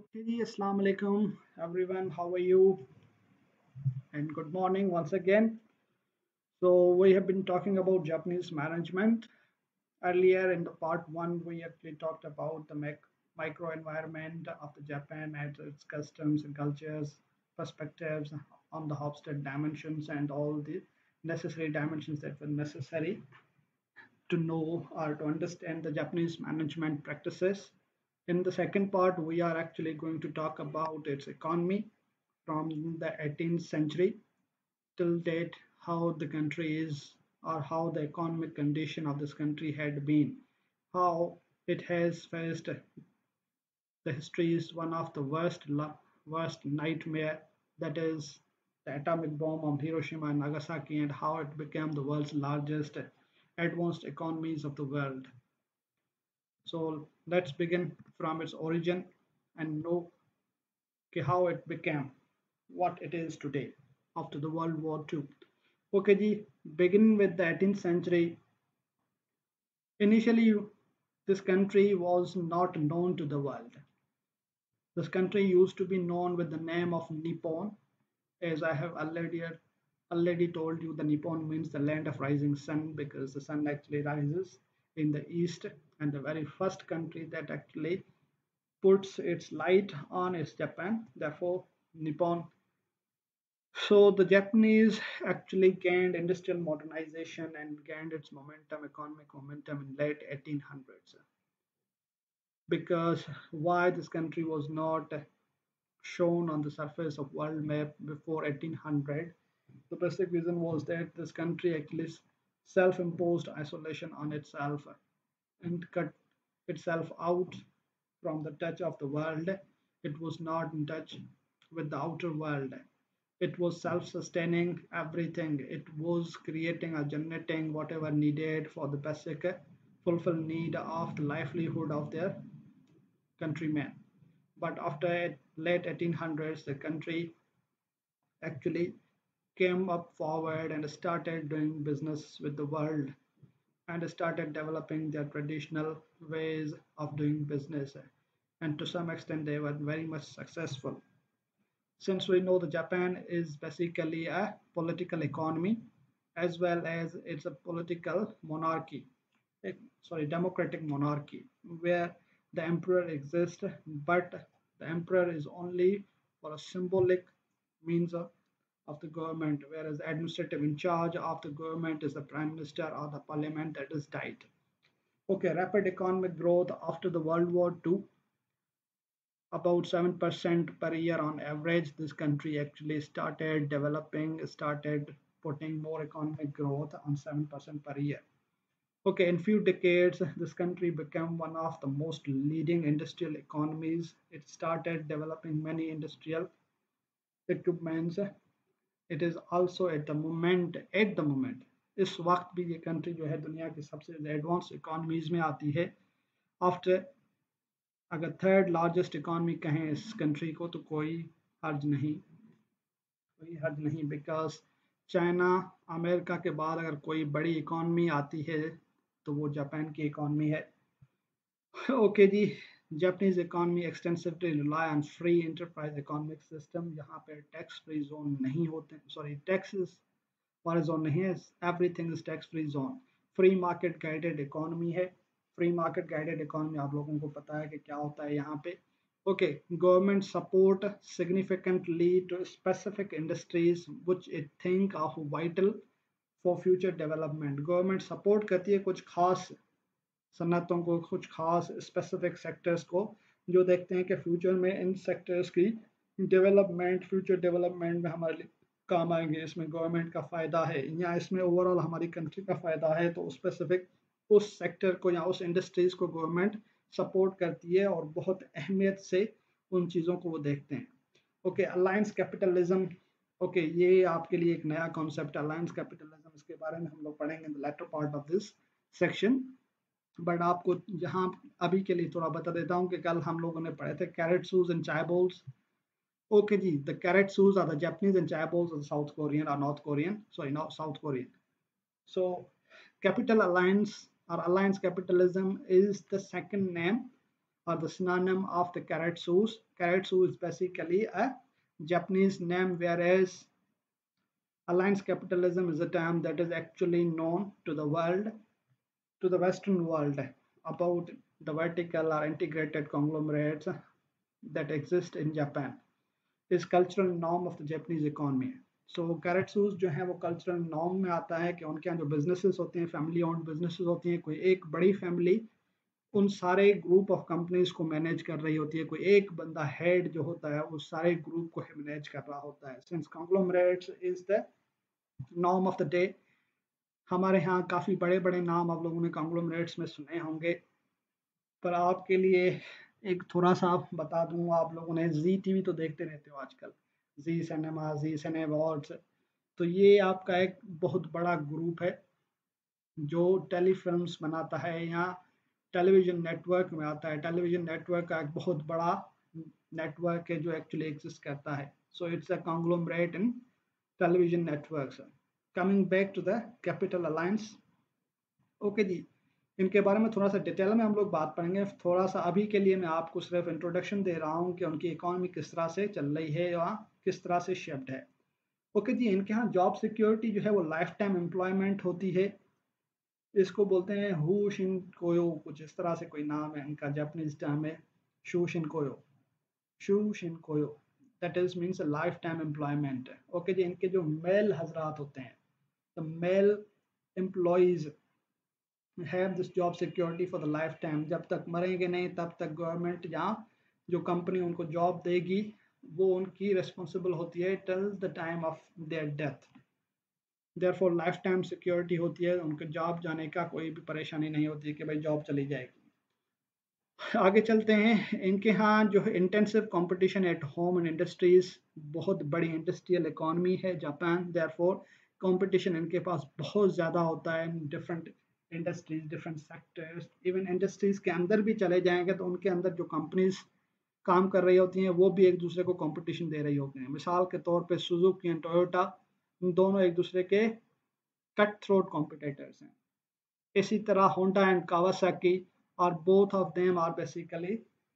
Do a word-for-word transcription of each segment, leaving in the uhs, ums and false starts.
Okay, ji, Assalamu alaikum, everyone. How are you? And good morning once again. So we have been talking about Japanese management. Earlier in the part one, we actually talked about the mic- micro environment of the Japan and its customs and cultures, perspectives on the Hofstad dimensions and all the necessary dimensions that were necessary to know or to understand the Japanese management practices. In the second part, we are actually going to talk about its economy from the eighteenth century till date, how the country is or how the economic condition of this country had been, how it has faced the history is one of the worst worst nightmare, that is the atomic bomb on Hiroshima and Nagasaki, and how it became the world's largest advanced economies of the world. So let's begin from its origin and know how it became what it is today after the World War Two. Okay, ji, begin with the eighteenth century. Initially, this country was not known to the world. This country used to be known with the name of Nippon. As I have already already told you, the Nippon means the land of rising sun because the sun actually rises in the east, and the very first country that actually puts its light on is Japan. Therefore, Nippon. So the Japanese actually gained industrial modernization and gained its momentum, economic momentum in late eighteen hundreds. Because why this country was not shown on the surface of world map before eighteen hundred, the basic reason was that this country actually self-imposed isolation on itself and cut itself out from the touch of the world. It was not in touch with the outer world. It was self-sustaining everything. It was creating or generating whatever needed for the basic fulfill need of the livelihood of their countrymen. But after late eighteen hundreds, the country actually came up forward and started doing business with the world and started developing their traditional ways of doing business. And to some extent, they were very much successful. Since we know that Japan is basically a political economy as well as it's a political monarchy, eh, sorry, democratic monarchy, where the emperor exists, but the emperor is only for a symbolic means of, of the government, whereas the administrative in charge of the government is the prime minister or the parliament that is died. Okay, rapid economic growth after the World War Two, about seven percent per year on average. This country actually started developing, started putting more economic growth on seven percent per year. Okay, in few decades, this country became one of the most leading industrial economies. It started developing many industrial equipments. It is also at the moment at the moment इस वक्त भी ये country जो है दुनिया की सबसे advance economies में आती है. आफ्टर अगर थर्ड लार्जेस्ट इकॉनमी कहें इस कंट्री को तो कोई हर्ज नहीं, कोई हर्ज नहीं, बिकॉज चाइना अमेरिका के बाद अगर कोई बड़ी इकॉनमी आती है तो वो जापान की इकॉनमी है. ओके जी, Japanese economy extensively rely on free enterprise economic system. यहाँ पे टैक्स फ्री जोन नहीं होते, सॉरी टैक्सेस वाले जोन नहीं है, everything is tax free zone. Free market guided economy है. फ्री मार्केट गाइडेड इकोनॉमी आप लोगों को पता है कि क्या होता है यहाँ पे. Okay, government support significantly to specific industries which it think of vital for future development. Government support करती है कुछ खास सन्नतों को, कुछ खास स्पेसिफिक सेक्टर्स को, जो देखते हैं कि फ्यूचर में इन सेक्टर्स की डेवलपमेंट फ्यूचर डेवलपमेंट में हमारे लिए काम आएंगे, इसमें गवर्नमेंट का फ़ायदा है या इसमें ओवरऑल हमारी कंट्री का फ़ायदा है, तो स्पेसिफिक उस सेक्टर को या उस इंडस्ट्रीज़ को गवर्नमेंट सपोर्ट करती है और बहुत अहमियत से उन चीज़ों को वो देखते हैं. Okay, alliance capitalism. ओके, ये आपके लिए एक नया कॉन्सेप्ट अलायंस कैपिटलिज्म. इसके बारे में हम लोग पढ़ेंगे in the latter part of this section. But आपको यहाँ अभी के लिए थोड़ा बता देता हूँ कि कल हम लोगों ने पढ़े थे keiretsu and chaebols. Okay, ji, the carrot shoes are the Japanese and chaebols are South Korean or North Korean. Sorry, not South Korean. So, Capital Alliance or Alliance Capitalism is the second name are the synonym of the karatsus. Karatsu is basically a Japanese name, whereas alliance capitalism is a term that is actually known to the world, to the Western world, about the vertical or integrated conglomerates that exist in Japan. Is cultural norm of the Japanese economy. So keiretsu जो है वो cultural norm में आता है कि उनके यहाँ जो बिजनेसेस होते हैं, फैमिली ओन्ड बिजनेसेस होती हैं, कोई एक बड़ी फैमिली उन सारे ग्रुप ऑफ कंपनीज को मैनेज कर रही होती है, कोई एक बंदा हेड जो होता है उस सारे ग्रुप को मैनेज कर रहा होता है. Since conglomerates is the norm of the day. हमारे यहाँ काफ़ी बड़े बड़े नाम आप लोगों ने कॉन्ग्लोमरेट्स में सुने होंगे, पर आपके लिए एक थोड़ा सा बता दूं, आप लोगों ने जी टीवी तो देखते रहते हो आजकल, जी सिनेमा, जी सिने अवार्ड्स, तो ये आपका एक बहुत बड़ा ग्रुप है जो टेलीफिल्म्स बनाता है या टेलीविजन नेटवर्क में आता है. टेलीविजन नेटवर्क का एक बहुत बड़ा नेटवर्क है जो एक्चुअली एग्जिस्ट करता है. So it's a conglomerate in television networks. Coming back to the capital alliance. Okay जी, इनके बारे में थोड़ा सा डिटेल में हम लोग बात करेंगे. थोड़ा सा अभी के लिए मैं आपको सिर्फ इंट्रोडक्शन दे रहा हूँ कि उनकी इकोनॉमी किस तरह से चल रही है या किस तरह से शिफ्ट है. ओके जी, इनके यहाँ जॉब सिक्योरिटी जो है वो लाइफ टाइम एम्प्लॉयमेंट होती है. इसको बोलते हैं हु शिन कोयो, कुछ इस तरह से कोई नाम है इनका, जापानीज टर्म है shushin koyo, shushin koyo, that is means life time employment. Okay जी, इनके जो मेल हजरात होते हैं, the male employees have this job security for the life time. जब तक मरेंगे नहीं तब तक गवर्नमेंट या जो कंपनी उनको जॉब देगी वो उनकी रिस्पॉन्सिबल होती है till the time of their death. Therefore life time security होती है, उनके जॉब जाने का कोई भी परेशानी नहीं होती कि भाई जॉब चली जाएगी. आगे चलते हैं. इनके यहाँ जो है intensive competition at home and industries, बहुत बड़ी इंडस्ट्रियल इकोनॉमी है जापान. देयरफॉर कंपटीशन इनके पास बहुत ज़्यादा होता है in different industries, different sectors. Even industries के अंदर भी चले जाएंगे तो उनके अंदर जो कंपनीज काम कर रही होती हैं वो भी एक दूसरे को कंपटीशन दे रही होती हैं. मिसाल के तौर पे सुजुकी एंड टोयोटा, दोनों एक दूसरे के कट थ्रोट कॉम्पिटिटर्स हैं. इसी तरह होंडा एंड कावासाकी और both of them are basically,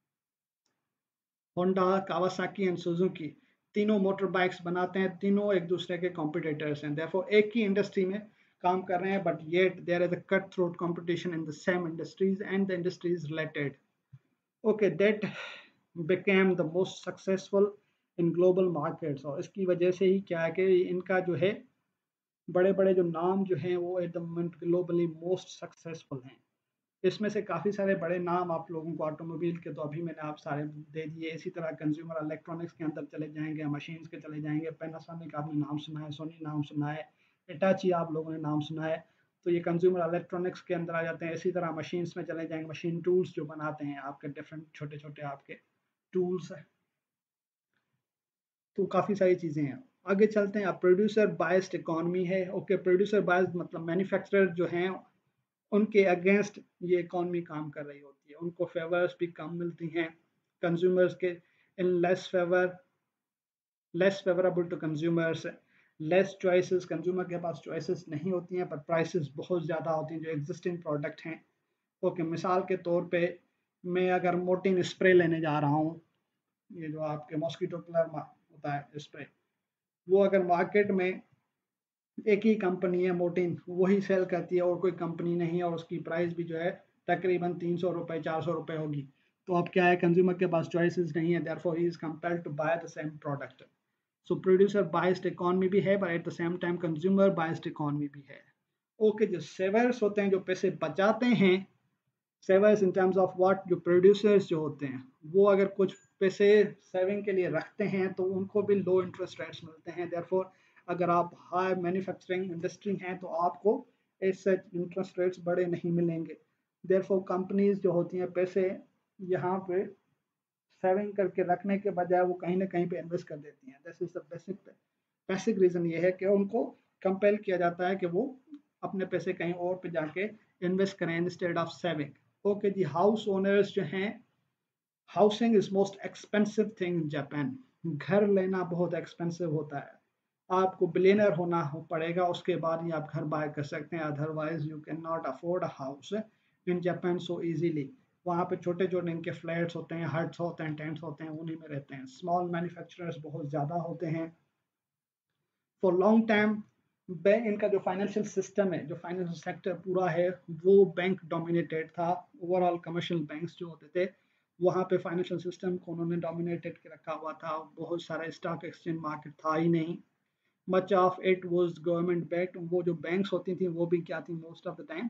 Honda, Kawasaki and Suzuki, तीनों मोटर बाइक्स बनाते हैं, तीनों एक दूसरे के कॉम्पिटिटर्स हैं. देयरफॉर एक ही इंडस्ट्री में काम कर रहे हैं, but yet there is a cut throat competition in the same industries and the industries related. Okay, that became the most successful in global markets. और इसकी वजह से ही क्या है कि इनका जो है बड़े बड़े जो नाम जो हैं वो at the moment globally most successful हैं. इसमें से काफ़ी सारे बड़े नाम आप लोगों को ऑटोमोबाइल के तो अभी मैंने आप सारे दे दिए. इसी तरह कंज्यूमर इलेक्ट्रॉनिक्स के अंदर चले जाएंगे, मशीन्स के चले जाएंगे. पैनासोनिक आपने नाम सुना है, सोनी नाम सुना है, इटाची आप लोगों ने नाम सुना है, तो ये कंज्यूमर इलेक्ट्रॉनिक्स के अंदर आ जाते हैं. इसी तरह मशीन्स में चले जाएंगे, मशीन टूल्स जो बनाते हैं आपके डिफरेंट छोटे छोटे आपके टूल्स, तो काफ़ी सारी चीज़ें हैं. आगे चलते हैं. अब प्रोड्यूसर बायस्ड इकोनॉमी है. ओके, प्रोड्यूसर बायस्ड मतलब मैन्युफैक्चरर जो हैं उनके अगेंस्ट ये इकोनॉमी काम कर रही होती है, उनको फेवर्स भी कम मिलती हैं कंज्यूमर्स के, in less favour, less favourable to consumers, less choices, consumer के पास चॉइसेस नहीं होती हैं पर प्राइसेस बहुत ज़्यादा होती हैं जो एग्जिस्टिंग प्रोडक्ट हैं. ओके, मिसाल के तौर पे मैं अगर मोर्टीन स्प्रे लेने जा रहा हूँ, ये जो आपके मॉस्किटो किलर होता है स्प्रे, वो अगर मार्केट में एक ही कंपनी है मोर्टीन, वही सेल करती है और कोई कंपनी नहीं है और उसकी प्राइस भी जो है तकरीबन तीन सौ रुपये चार सौ रुपये होगी, तो अब क्या है, कंज्यूमर के पास चॉइसेस नहीं है. Therefore he is compelled to buy the same product. So producer biased economy भी है, but at the same time consumer biased economy भी है. ओके, जो सेवर्स होते हैं जो पैसे बचाते हैं, savers in terms of what, जो प्रोड्यूसर्स जो होते हैं वो अगर कुछ पैसे सेविंग के लिए रखते हैं तो उनको भी लो इंटरेस्ट रेट्स मिलते हैं. देयरफॉर अगर आप हाई मैन्युफैक्चरिंग इंडस्ट्री हैं तो आपको ऐसे इंटरेस्ट रेट्स बड़े नहीं मिलेंगे. देयरफॉर कंपनीज जो होती हैं पैसे यहाँ पे सेविंग करके रखने के बजाय वो कहीं ना कहीं पे इन्वेस्ट कर देती हैं. This is the basic basic reason ये है कि उनको कंपेल किया जाता है कि वो अपने पैसे कहीं और पे जाके इन्वेस्ट करें इंस्टेड ऑफ सेविंग. ओके जी, हाउस ओनर्स जो हैं, housing is most expensive thing in Japan. घर लेना बहुत एक्सपेंसिव होता है, आपको बिलियनर होना हो पड़ेगा उसके बाद ही आप घर बाय कर सकते हैं, otherwise you can not afford a house in Japan so easily. वहाँ पे छोटे छोटे इनके फ्लैट्स होते हैं, हट्स होते हैं, टेंट्स होते हैं, उन्हीं में रहते हैं। स्मॉल मैन्युफैक्चरर्स बहुत ज़्यादा होते हैं। फॉर लॉन्ग टाइम बैंक, इनका जो फाइनेंशियल सिस्टम है, जो फाइनेंशियल सेक्टर पूरा है, वो बैंक डोमिनेटेड था। ओवरऑल कमर्शियल बैंक्स जो होते थे, वहाँ पे फाइनेंशियल सिस्टम को उन्होंने डोमिनेटेड के रखा हुआ था। बहुत सारा स्टॉक एक्सचेंज मार्केट था ही नहीं। Much of it was government backed. वो जो बैंक्स होती थी वो भी क्या थी, most of the time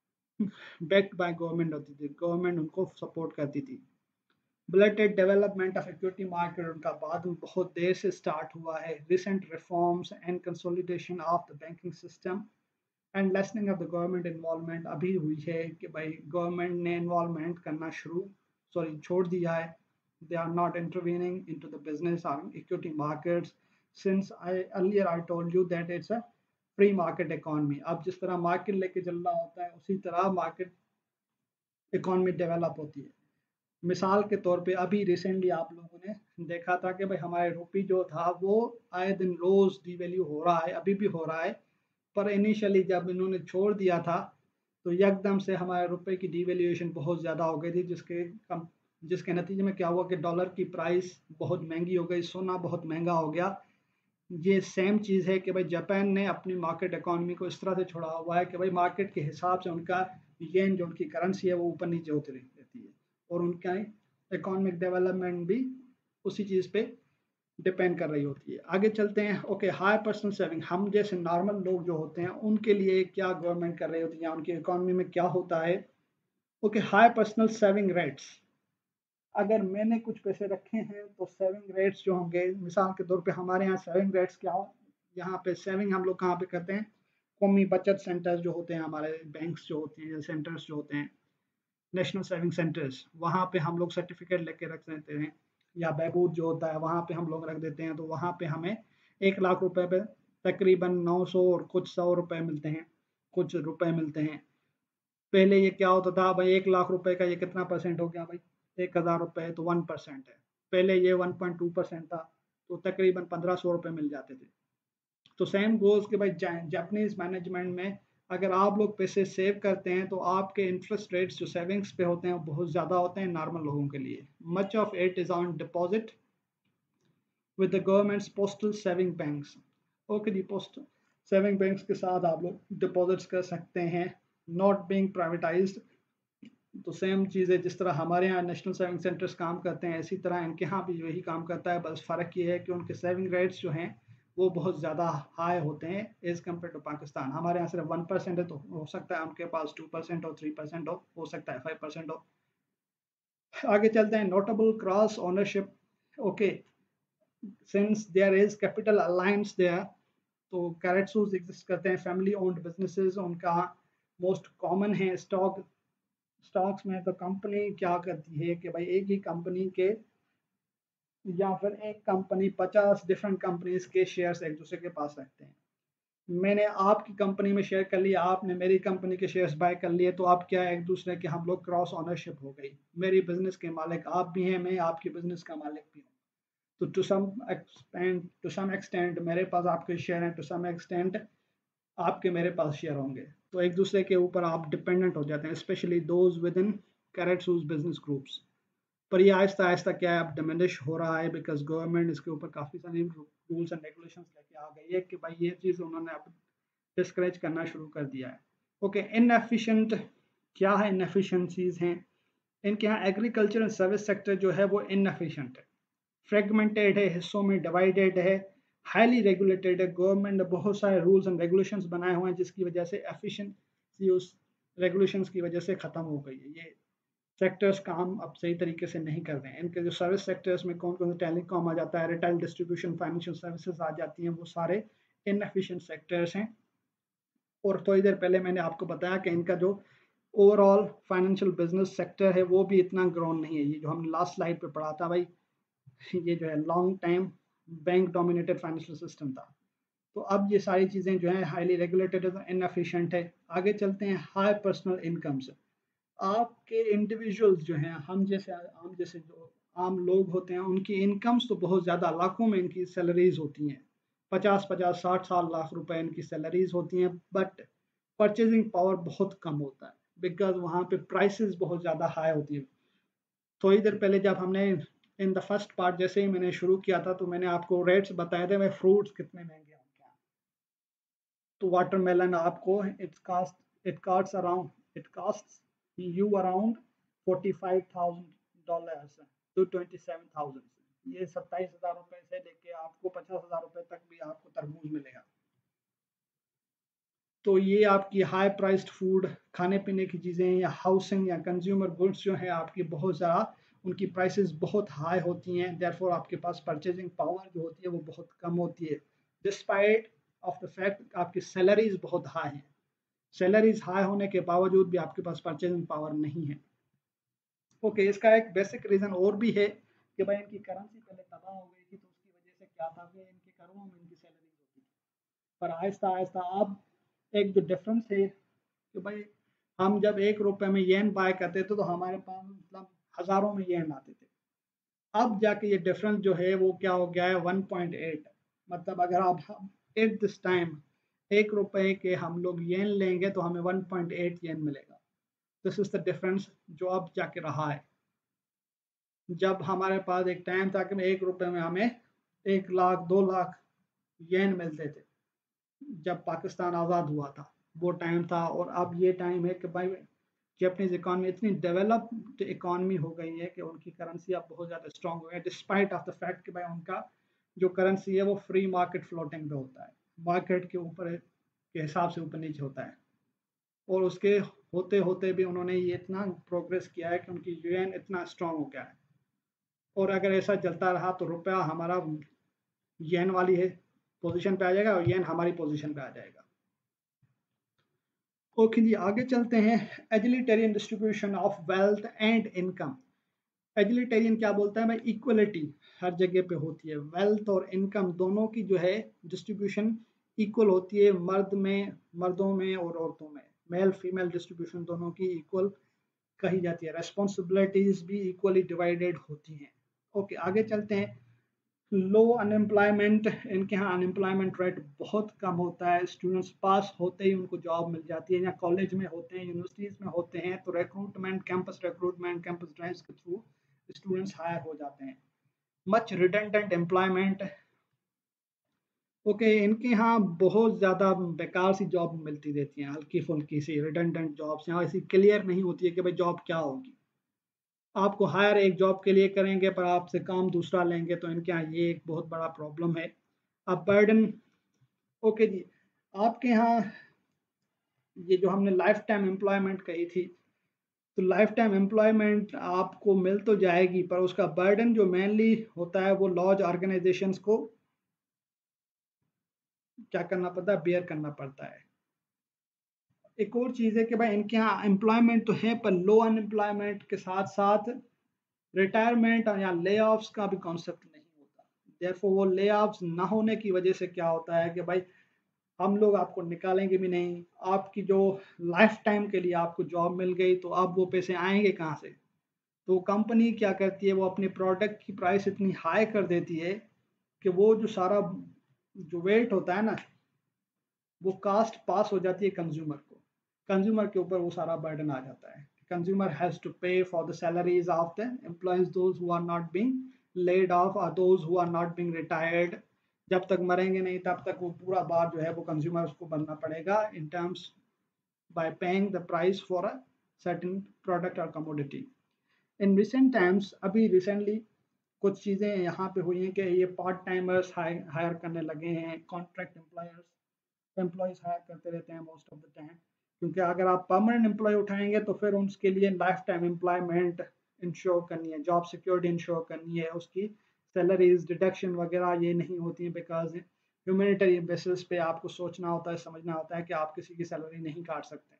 backed by government होती थी, गवर्नमेंट उनको सपोर्ट करती थी। Blunted development of equity market उनका बाद में बहुत देर से स्टार्ट हुआ है। Recent reforms and consolidation of the banking system and lessening of the government involvement अभी हुई है कि भाई गवर्नमेंट ने इन्वॉल्वमेंट करना शुरू सॉरी छोड़ दिया है। They are not intervening into the business और equity markets since I earlier I told you that it's a free market economy. अब जिस तरह मार्केट लेके चल रहा होता है उसी तरह मार्केट इकोनॉमी डेवलप होती है। मिसाल के तौर पे अभी रिसेंटली आप लोगों ने देखा था कि भाई हमारे रुपी जो था वो आए दिन रोज डिवैल्यू हो रहा है, अभी भी हो रहा है। पर इनिशियली जब इन्होंने छोड़ दिया था तो एकदम से हमारे रुपए की डिवैल्यूएशन बहुत ज़्यादा हो गई थी, जिसके कम जिसके नतीजे में क्या हुआ कि डॉलर की प्राइस बहुत महंगी हो गई, सोना बहुत महंगा हो गया। ये सेम चीज़ है कि भाई जापान ने अपनी मार्केट इकोनॉमी को इस तरह से छोड़ा हुआ है कि भाई मार्केट के हिसाब से उनका येन जो उनकी करेंसी है वो ऊपर नीचे होती रहती है, और उनका इकोनॉमिक डेवलपमेंट भी उसी चीज़ पे डिपेंड कर रही होती है। आगे चलते हैं। ओके, हाई पर्सनल सेविंग, हम जैसे नॉर्मल लोग जो होते हैं उनके लिए क्या गवर्नमेंट कर रही होती है या उनकी इकोनॉमी में क्या होता है। Okay, high personal saving rates. अगर मैंने कुछ पैसे रखे हैं तो सेविंग रेट्स जो होंगे, मिसाल के तौर पे हमारे यहाँ सेविंग रेट्स क्या हो, यहाँ पे सेविंग हम लोग कहाँ पे करते हैं, कौमी बचत सेंटर्स जो होते हैं, हमारे बैंक्स जो होते हैं, सेंटर्स जो होते हैं, नेशनल सेविंग सेंटर्स, वहाँ पे हम लोग सर्टिफिकेट लेके रख देते हैं। या बहबूद जो होता है वहाँ पे हम लोग रख देते हैं, तो वहाँ पे हमें एक लाख रुपए पे तकरीबन नौ सौ और कुछ सौ रुपए मिलते हैं, कुछ रुपए मिलते हैं। पहले ये क्या होता था भाई, एक लाख रुपए का ये कितना परसेंट हो गया भाई, एक हज़ार रुपए तो वन परसेंट है। पहले ये वन पॉइंट टू परसेंट था, तो तकरीबन पंद्रह सौ रुपए मिल जाते थे। तो सेम गोल्स के भाई जापानीज मैनेजमेंट में अगर आप लोग पैसे सेव करते हैं तो आपके इंटरेस्ट रेट्स जो सेविंग्स पे होते हैं वो बहुत ज़्यादा होते हैं नॉर्मल लोगों के लिए। Much of it is on deposit with the government's postal saving banks. Okay जी, पोस्ट सेविंग बैंक्स के साथ आप लोग डिपॉजिट्स कर सकते हैं, नॉट बीइंग प्राइवेटाइज्ड। तो सेम चीज़ है, जिस तरह हमारे यहाँ नेशनल सेविंग सेंटर्स काम करते हैं इसी तरह इनके यहाँ भी वही काम करता है। बस फ़र्क ये है कि उनके सेविंग रेट्स जो हैं वो बहुत ज़्यादा हाई होते हैं एज़ कम्पेयर टू पाकिस्तान। हमारे यहाँ सिर्फ वन परसेंट है, तो हो सकता है उनके पास टू परसेंट हो, थ्री परसेंट हो हो सकता है फाइव परसेंट हो। आगे चलते हैं। Notable cross ownership. Okay, since there is capital alliance there, तो कैरेटसूज एग्जिस्ट करते हैं, फैमिली ओन्ड बिजनेसेस उनका मोस्ट कॉमन है। स्टॉक स्टॉक्स में तो कंपनी क्या करती है कि भाई एक ही कंपनी के या फिर एक कंपनी पचास डिफरेंट कंपनीज के शेयर्स एक दूसरे के पास रखते हैं। मैंने आपकी कंपनी में शेयर कर लिया, आपने मेरी कंपनी के शेयर्स बाय कर लिए, तो आप क्या एक दूसरे के हम लोग क्रॉस ऑनरशिप हो गई। मेरी बिजनेस के मालिक आप भी हैं, मैं आपकी बिजनेस का मालिक भी हूँ। तो to some extent to some extent मेरे पास आपके शेयर हैं, टू सम एक्सटेंट आपके मेरे पास शेयर होंगे। तो एक दूसरे के ऊपर आप डिपेंडेंट हो जाते हैं, specially those within keiretsu business groups. पर ये आहिस्ता आहिस्ता क्या है, अब डिमिनिश हो रहा है, बिकॉज गवर्नमेंट इसके ऊपर काफ़ी सारी रूल्स एंड रेगुलेशंस लेके आ गई है कि भाई ये चीज़ उन्होंने अब डिस्करेज करना शुरू कर दिया है। ओके, इनएफिशिएंट क्या है, इनएफिशिएंसीज हैं इनके यहाँ। एग्रीकल्चर एंड सर्विस सेक्टर जो है वो इनएफिशिएंट है, फ्रेगमेंटेड है, हिस्सों में डिवाइडेड है, हाईली रेगुलेटेड है। गवर्नमेंट ने बहुत सारे रूल्स एंड रेगुलेशंस बनाए हुए हैं जिसकी वजह से एफिशिएंसी उस रेगुलेशंस की वजह से ख़त्म हो गई है। ये सेक्टर्स काम अब सही तरीके से नहीं कर रहे हैं। इनके जो सर्विस सेक्टर्स में कौन कौन से टेलीकॉम आ जाता है, रिटेल डिस्ट्रीब्यूशन, फाइनेंशियल सर्विसेज आ जाती हैं, वो सारे इनएफिशिएंट सेक्टर्स हैं। और थोड़ी देर पहले मैंने आपको बताया कि इनका जो ओवरऑल फाइनेंशियल बिजनेस सेक्टर है वो भी इतना ग्रोन नहीं है। ये जो हमने लास्ट स्लाइड पे पढ़ा था भाई, ये जो है long time bank dominated financial system था। तो अब ये सारी चीज़ें जो है हाईली रेगुलेटेड है, तो इनएफिशिएंट है। आगे चलते हैं। हाई पर्सनल इनकम्स, आपके इंडिविजुअल्स जो हैं, हम जैसे आम जैसे जो आम लोग होते हैं उनकी इनकम्स तो बहुत ज़्यादा, लाखों में इनकी सैलरीज होती हैं, पचास पचास साठ साठ लाख रुपए इनकी सैलरीज होती हैं, बट परचेजिंग पावर बहुत कम होता है। बिकॉज वहाँ पे प्राइसेस बहुत ज़्यादा हाई होती है। थोड़ी देर पहले जब हमने इन द फर्स्ट पार्ट जैसे ही मैंने शुरू किया था तो मैंने आपको रेट्स बताए थे भाई फ्रूट्स कितने महंगे हैं उनके यहाँ। तो वाटरमेलन आपको it's cast it cost around it cost you around forty five thousand dollars to twenty seven thousand. ये सत्ताईस हजार रुपए से लेके आपको पचास हजार रुपए तक भी आपको तरबूज मिलेगा। तो ये आपकी हाई प्राइस्ड फूड, खाने पीने की चीज़ें या हाउसिंग या कंज्यूमर गुड्स जो है आपकी बहुत ज़्यादा उनकी प्राइसेस बहुत हाई होती हैं, देयरफॉर आपके पास परचेजिंग पावर जो होती है वो बहुत कम होती है, डिस्पाइट ऑफ द फैक्ट आपकी सैलरीज बहुत हाई हैं। सैलरीज हाई होने के बावजूद भी आपके पास परचेजिंग पावर नहीं है। ओके okay, इसका एक बेसिक रीज़न और भी है कि भाई इनकी करेंसी पहले तबाह हो गई थी, तो उसकी वजह से क्या था कि इनके करोड़ों में इनकी सैलरीज होती थी, पर आहिस्ता आहिस्ता अब एक जो डिफरेंस है कि भाई हम जब एक रुपए में येन बाय करते थे तो हमारे पास मतलब हजारों में येन आते थे। अब जाके ये डिफरेंस जो है वो क्या हो गया है वन पॉइंट एट। मतलब अगर आप एट दिस टाइम एक रुपए के हम लोग येन लेंगे तो हमें वन पॉइंट एट येन मिलेगा। दिस इज द डिफरेंस जो अब जाके रहा है। जब हमारे पास एक टाइम था कि एक रुपए में हमें एक लाख दो लाख येन मिलते थे जब पाकिस्तान आज़ाद हुआ था, वो टाइम था। और अब ये टाइम है कि भाई जापानीज इकॉनमी इतनी डेवलप्ड इकॉनमी हो गई है कि उनकी करेंसी अब बहुत ज़्यादा स्ट्रांग हो गई है, डिस्पाइट ऑफ द फैक्ट कि भाई उनका जो करेंसी है वो फ्री मार्केट फ्लोटिंग पे होता है, मार्केट के ऊपर के हिसाब से ऊपर नीचे होता है। और उसके होते होते भी उन्होंने ये इतना प्रोग्रेस किया है कि उनकी यूएन इतना स्ट्रांग हो गया है। और अगर ऐसा चलता रहा तो रुपया हमारा येन वाली है पोजीशन पे आ जाएगा और येन हमारी पोजीशन पे आ जाएगा। ओके जी, आगे चलते हैं। Egalitarian distribution of wealth and income. Egalitarian क्या बोलता है भाई, इक्वलिटी हर जगह पे होती है, वेल्थ और इनकम दोनों की जो है डिस्ट्रीब्यूशन इक्वल होती है, मर्द में मर्दों में और औरतों में, मेल फीमेल डिस्ट्रीब्यूशन दोनों की इक्वल कही जाती है, रेस्पॉन्सिबिलिटीज भी इक्वली डिवाइडेड होती हैं। ओके आगे चलते हैं। लो अनएम्प्लॉयमेंट, इनके यहाँ अनएम्प्लॉयमेंट रेट बहुत कम होता है, स्टूडेंट्स पास होते ही उनको जॉब मिल जाती है, या कॉलेज में होते हैं यूनिवर्सिटीज़ में होते हैं तो recruitment campus recruitment campus drives के थ्रू स्टूडेंट्स हायर हो जाते हैं। Much redundant employment. ओके इनके यहाँ बहुत ज़्यादा बेकार सी जॉब मिलती रहती हैं, हल्की फुल्की सी रिडेंडेंट जॉब्स, यहाँ ऐसी क्लियर नहीं होती है कि भाई जॉब क्या होगी। आपको हायर एक जॉब के लिए करेंगे पर आपसे काम दूसरा लेंगे, तो इनके यहाँ ये एक बहुत बड़ा प्रॉब्लम है। अब बर्डन। ओके जी, आपके यहाँ ये जो हमने लाइफ टाइम एम्प्लॉयमेंट कही थी, तो लाइफ टाइम एम्प्लॉयमेंट आपको मिल तो जाएगी पर उसका बर्डन जो मेनली होता है वो लॉज ऑर्गेनाइजेशंस को क्या करना पड़ता है, बेयर करना पड़ता है। एक और चीज़ है कि भाई इनके यहाँ एम्प्लॉयमेंट तो है पर लो अनएम्प्लॉयमेंट के साथ साथ रिटायरमेंट या ले ऑफ्स का भी कॉन्सेप्ट नहीं होता। देयरफॉर वो ले ऑफ्स ना होने की वजह से क्या होता है कि भाई हम लोग आपको निकालेंगे भी नहीं, आपकी जो लाइफ टाइम के लिए आपको जॉब मिल गई तो अब वो पैसे आएंगे कहाँ से। तो कंपनी क्या करती है, वो अपने प्रोडक्ट की प्राइस इतनी हाई कर देती है कि वो जो सारा जो वेट होता है ना वो कास्ट पास हो जाती है कंज्यूमर को, कंज्यूमर के ऊपर वो सारा बर्डन आ जाता है। Consumer has to pay for the salaries of the employees those who are not being laid off और those who are not being retired. जब तक मरेंगे नहीं तब तक वो पूरा बार जो है वो कंज्यूमर को बनना पड़ेगा in terms by paying the price for a certain product और कमोडिटी। इन रिसेंट टाइम्स, अभी रिसेंटली कुछ चीज़ें यहाँ पे हुई हैं कि ये पार्ट टाइमर्स हायर करने लगे हैं, कॉन्ट्रैक्ट एम्प्लॉयर्स एम्प्लॉयज़ हायर करते रहते हैं मोस्ट ऑफ द टाइम, क्योंकि अगर आप परमानेंट एम्प्लॉय उठाएंगे तो फिर उसके लिए लाइफ टाइम एम्प्लॉयमेंट इंश्योर करनी है, जॉब सिक्योरिटी इंश्योर करनी है, उसकी सैलरीज डिडक्शन वगैरह ये नहीं होती है, बिकॉज ह्यूमैनिटेरियन बेसिस पे आपको सोचना होता है, समझना होता है कि आप किसी की सैलरी नहीं काट सकते।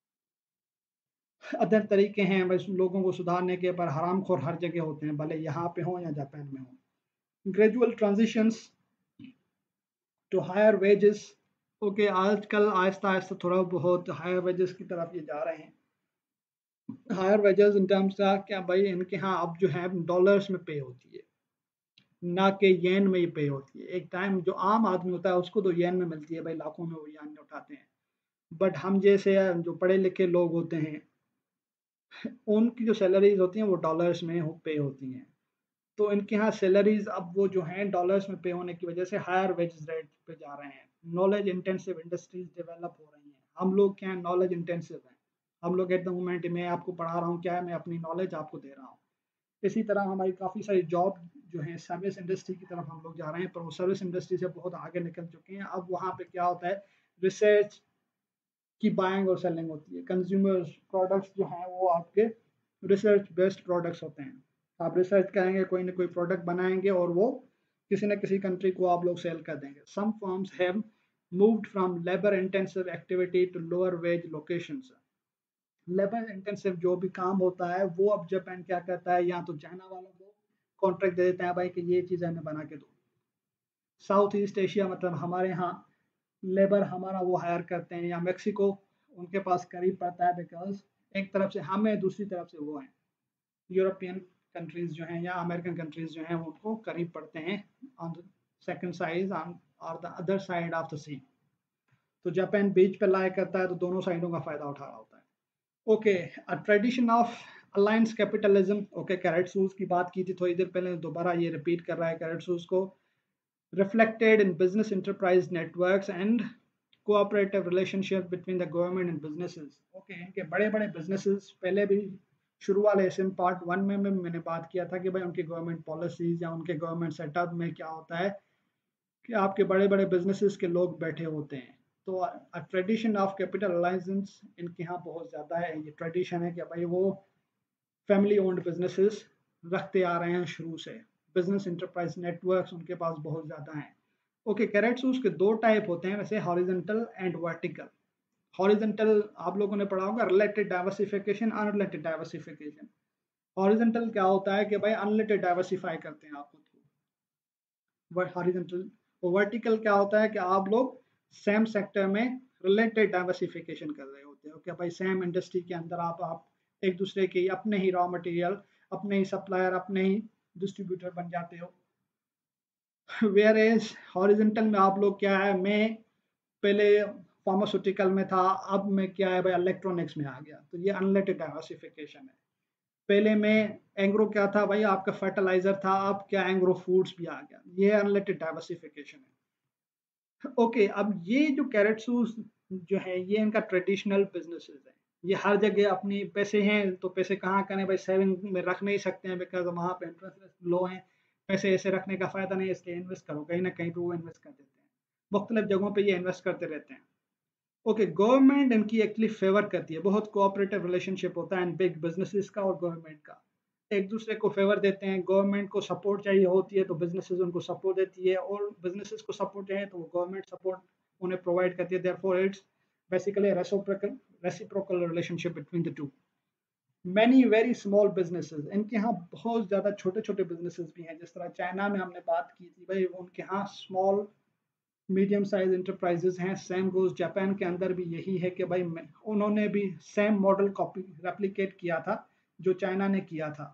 अदर तरीके हैं बस लोगों को सुधारने के, पर हरामखोर हर जगह होते हैं, भले यहाँ पे हो या जापान में हो। Gradual transitions to higher wages. Okay आजकल आहिस्ता आहिस्ता थोड़ा बहुत हायर वेजेस की तरफ ये जा रहे हैं। हायर वेजेस इन टर्म्स का क्या भाई, इनके यहाँ अब जो है डॉलर्स में पे होती है, ना कि येन में ही पे होती है। एक टाइम जो आम आदमी होता है उसको तो येन में मिलती है, भाई लाखों में वो येन उठाते हैं, बट हम जैसे जो पढ़े लिखे लोग होते हैं उनकी जो सैलरीज होती हैं वो डॉलर्स में हो पे होती हैं। तो इनके यहाँ सैलरीज अब वो जो हैं डॉलर्स में पे होने की वजह से हायर वेजेस रेट पे जा रहे हैं। नॉलेज इंटेंसिव इंडस्ट्रीज डेवलप हो रही हैं। हम लोग क्या है, नॉलेज इंटेंसिव हैं। हम लोग एट द मोमेंट मैं आपको पढ़ा रहा हूँ, क्या है, मैं अपनी नॉलेज आपको दे रहा हूँ। इसी तरह हमारी काफ़ी सारी जॉब जो है सर्विस इंडस्ट्री की तरफ हम लोग जा रहे हैं, पर वो सर्विस इंडस्ट्री से बहुत आगे निकल चुके हैं। अब वहाँ पे क्या होता है, रिसर्च की बाइंग और सेलिंग होती है। कंज्यूमर प्रोडक्ट्स जो हैं वो आपके रिसर्च बेस्ड प्रोडक्ट्स होते हैं। आप रिसर्च करेंगे, कोई ना कोई प्रोडक्ट बनाएंगे और वो किसी न किसी कंट्री को आप लोग सेल कर देंगे। Some firms have moved from labour intensive activity to lower wage locations. Labour intensive जो भी काम होता है वो अब जापान क्या करता है, या तो चाइना वालों को कॉन्ट्रैक्ट दे देते हैं भाई कि ये चीज़ हमें बना के दो। साउथ ईस्ट एशिया मतलब हमारे यहाँ लेबर हमारा वो हायर करते हैं, या मेक्सिको उनके पास करीब पड़ता है, बिकॉज एक तरफ से हम हैं, दूसरी तरफ से वो हैं। यूरोपियन कंट्रीज जो हैं या अमेरिकन कंट्रीज जो हैं वो उनको करीब पड़ते हैं, on the second side on और the other side of the sea. तो जापान बीच पे लाया करता है, तो दोनों साइडों का फायदा उठा रहा होता है। Okay, a tradition of alliance capitalism. Okay, keiretsu की बात की थी थोड़ी देर पहले, दोबारा ये रिपीट कर रहा है कैरेट सूज को। reflected in business enterprise networks and cooperative relationship between the government and businesses. Okay, इनके बड़े बड़े businesses पहले भी शुरू वाले सिम पार्ट वन में, में मैंने बात किया था कि भाई उनकी गवर्नमेंट पॉलिसीज या उनके गवर्नमेंट सेटअप में क्या होता है कि आपके बड़े बड़े बिजनेसेस के लोग बैठे होते हैं। तो a tradition of capital alliances इनके यहाँ बहुत ज़्यादा है। ये ट्रेडिशन है कि भाई वो फैमिली ओन्ड बिजनेसेस रखते आ रहे हैं शुरू से। बिजनेस इंटरप्राइज नेटवर्क्स उनके पास बहुत ज़्यादा हैं। ओके, कैरेट्स के दो टाइप होते हैं वैसे, हॉरिजेंटल एंड वर्टिकल। हॉरिजेंटल आप लोगों ने पढ़ा होगा, related diversification, unrelated diversification. Horizontal क्या होता है कि भाई अनरिलेटेड डाइवर्सिफाई करते हैं आप खुद को, हॉरिजेंटल। और वर्टिकल क्या होता है कि आप लोग सेम सेक्टर में रिलेटेड डाइवर्सिफिकेशन कर रहे होते हो, क्या भाई सेम इंडस्ट्री के अंदर आप आप एक दूसरे के अपने ही रॉ मटेरियल, अपने ही सप्लायर, अपने ही डिस्ट्रीब्यूटर बन जाते हो। वेयर एज हॉरिजेंटल में आप लोग क्या है, मैं पहले फार्मास्यूटिकल में था, अब मैं क्या है भाई इलेक्ट्रॉनिक्स में आ गया, तो ये अनरिलेटेड डाइवर्सिफिकेशन है। पहले मैं एंग्रो क्या था भाई, आपका फर्टिलाइजर था, अब क्या एंग्रो फूड्स भी आ गया, ये अनरिलेटेड डाइवर्सिफिकेशन है। ओके, अब ये जो कैरेट्सूस जो है ये इनका ट्रेडिशनल बिजनेसेस है। ये हर जगह अपनी पैसे हैं तो पैसे कहाँ करें भाई, सेविंग में रख नहीं सकते हैं बिकॉज वहाँ पे इंटरेस्ट लो है। पैसे ऐसे रखने का फायदा नहीं है, इसलिए इन्वेस्ट करो, कहीं ना कहीं पे वो इन्वेस्ट कर देते हैं। मुख्तलिफ जगहों पे ये इन्वेस्ट करते रहते हैं। ओके, गवर्नमेंट इनकी एक्चुअली फेवर करती है, बहुत कोऑपरेटिव रिलेशनशिप होता है बिग बिजनेसेस का और गवर्नमेंट का। एक दूसरे को फेवर देते हैं, गवर्नमेंट को सपोर्ट चाहिए होती है तो बिजनेसेस उनको सपोर्ट देती है, और बिजनेसेस को सपोर्ट चाहिए तो वो गवर्नमेंट सपोर्ट उन्हें प्रोवाइड करती है। Therefore it's basically reciprocal reciprocal relationship between the two. Many very small businesses, इनके यहाँ बहुत ज़्यादा छोटे छोटे बिजनेसेस भी हैं। जिस तरह चाइना में हमने बात की थी भाई, उनके यहाँ स्मॉल मीडियम साइज इंटरप्राइजेज हैं। सेम गोज जापान के अंदर भी यही है कि भाई उन्होंने भी सेम मॉडल कॉपी रेप्लिकेट किया था जो चाइना ने किया था।